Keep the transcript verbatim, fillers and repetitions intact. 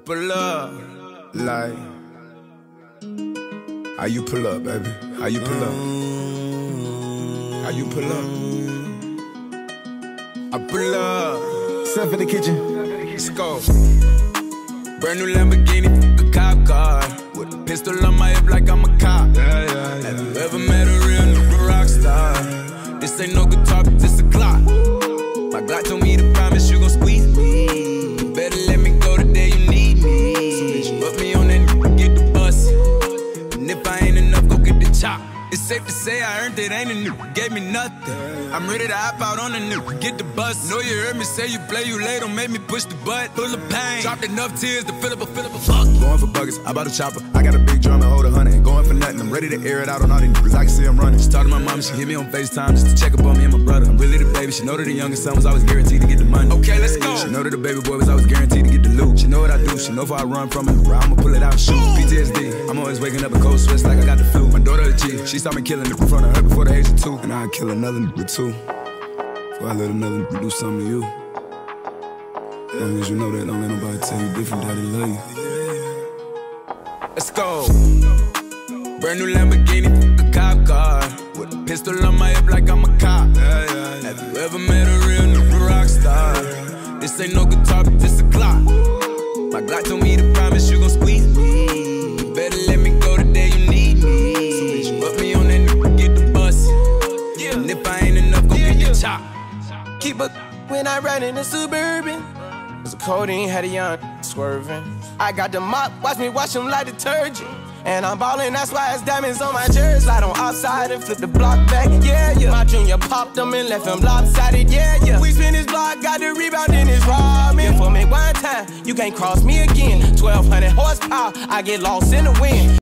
pull up. Like, how you pull up, baby? How you pull up? How you pull up? I pull up. Step in the kitchen. Let's go. Brand new Lamborghini, a cop car. With a pistol on my hip like I'm a cop. Yeah, yeah, yeah. Have you ever met a real nigga rock star? This ain't no guitar, but this a clock. My Glock told me to promise you gon' squeeze me. You better let me go the day you need me. So bitch, put me on that nigga, get the bus. And if I ain't enough, go get the chop. It's safe to say I earned it, ain't a nigga gave me nothing. I'm ready to hop out on a nigga, get the bus. Know you heard me say you play, you late, don't make me push the butt. Full of pain, dropped enough tears to fill up a, fill up a fuck. Going for buggers, I bought a chopper. I got a big drum and hold a hundred. Going for nothing, I'm ready to air it out on all these niggas. I can see I'm running. She talked to my mom, she hit me on FaceTime just to check up on me and my brother. I'm really the baby, she know that the youngest son was always guaranteed to get the money. Okay, let's go. She know that the baby boy was always guaranteed to get the loot. She know what I do, she know if I run from it, I'ma pull it out and shoot. P T S D, I'm always waking up in cold sweats like I got the flu. My daughter a G, she saw me killing it in front of her before the age of two. And I'd kill another nigga too, before I let another nigga do something to you. As long as you know that, don't let nobody tell you different, daddy love you. Let's go. Brand new Lamborghini, a cop car. With a pistol on my hip like I'm a cop. Yeah, yeah, yeah. Have you ever met a real nigga rock star? This ain't no guitar, but this a clock. My Glock told me to promise you gon' squeeze me. You better let me go the day you need me. So bitch, put me on that nigga, get the bus. Yeah. And if I ain't enough, go yeah, get yeah. the chop. Keep up when I ride in the Suburban. Cause the codeine had a young swerving. I got the mop, watch me wash them like detergent. And I'm ballin', that's why it's diamonds on my jersey. Slide on outside and flip the block back, yeah, yeah. My junior popped them and left them lopsided, yeah, yeah. We spin his block, got the rebound in his robbing. Yeah, for me one time, you can't cross me again. twelve hundred horsepower, I get lost in the wind.